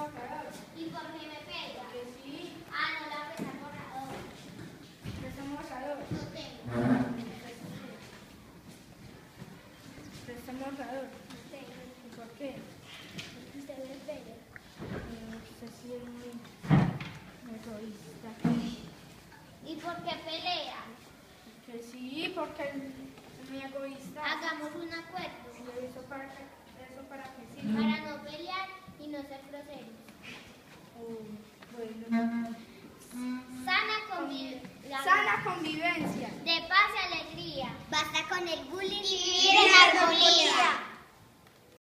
matador. ¿Y por qué me pega? Porque sí. Ah, no, la pesa borrador. Presta morrador. No tengo. Presta morrador. No tengo. ¿Y por qué? Porque usted me pega. Usted sí es muy egoísta. ¿Y por qué pelea? Que sí, porque es muy egoísta. Hagamos un acuerdo. ¿Y eso para qué sí? Para no pelear y no ser groseros. Bueno. Sana Sana convivencia. de paz y alegría. Basta con el bullying y